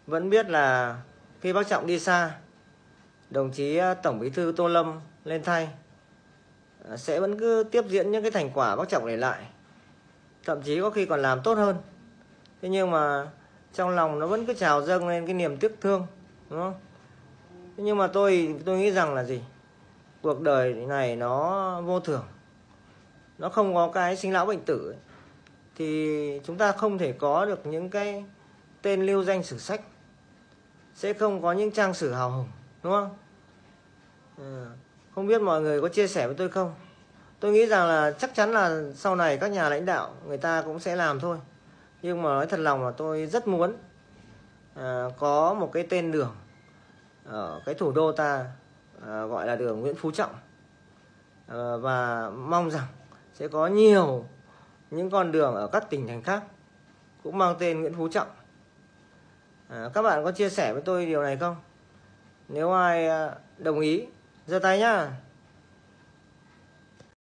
vẫn biết là khi bác Trọng đi xa, đồng chí Tổng Bí thư Tô Lâm lên thay sẽ vẫn cứ tiếp diễn những cái thành quả bác Trọng để lại, thậm chí có khi còn làm tốt hơn. Thế nhưng mà trong lòng nó vẫn cứ trào dâng lên cái niềm tiếc thương, đúng không? Thế nhưng mà tôi nghĩ rằng là gì? Cuộc đời này nó vô thường, nó không có cái sinh lão bệnh tử ấy. Thì chúng ta không thể có được những cái tên lưu danh sử sách, sẽ không có những trang sử hào hùng, đúng không? Không biết mọi người có chia sẻ với tôi không? Tôi nghĩ rằng là chắc chắn là sau này các nhà lãnh đạo người ta cũng sẽ làm thôi. Nhưng mà nói thật lòng là tôi rất muốn có một cái tên đường ở cái thủ đô ta, gọi là đường Nguyễn Phú Trọng. Và mong rằng sẽ có nhiều những con đường ở các tỉnh thành khác cũng mang tên Nguyễn Phú Trọng. Các bạn có chia sẻ với tôi điều này không? Nếu ai đồng ý giơ tay nhá.